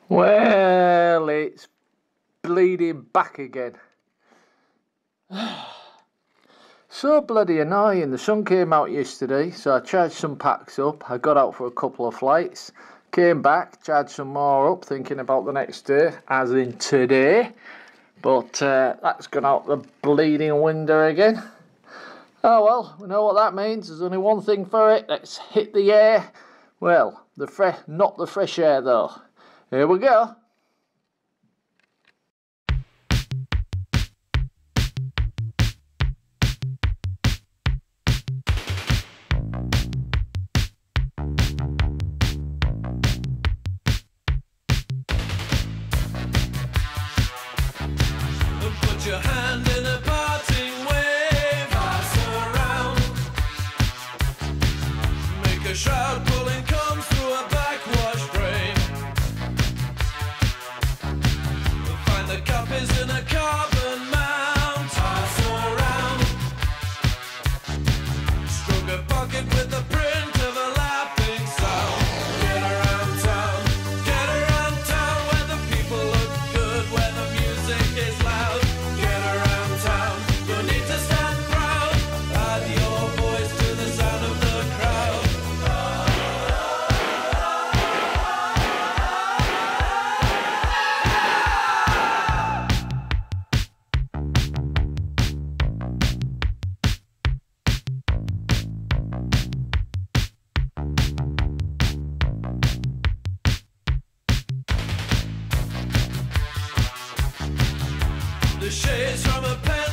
Well, it's bleeding back again. So bloody annoying. The sun came out yesterday, so I charged some packs up. I got out for a couple of flights, came back, charged some more up, thinking about the next day, as in today. But that's gone out the bleeding window again. Oh well, we know what that means. There's only one thing for it. Let's hit the air. Well, not the fresh air though. Here we go. Put your hand in a parting wave, pass around. Make a shroud pulling comes through a backwash frame. Find the cup is in a carbon mount, pass around. Stroke a pocket with the print of a laughing sound. Get around town where the people look good, where the music is loud. Get around town, you need to stand proud. Add your voice to the sound of the crowd. The shades from a pen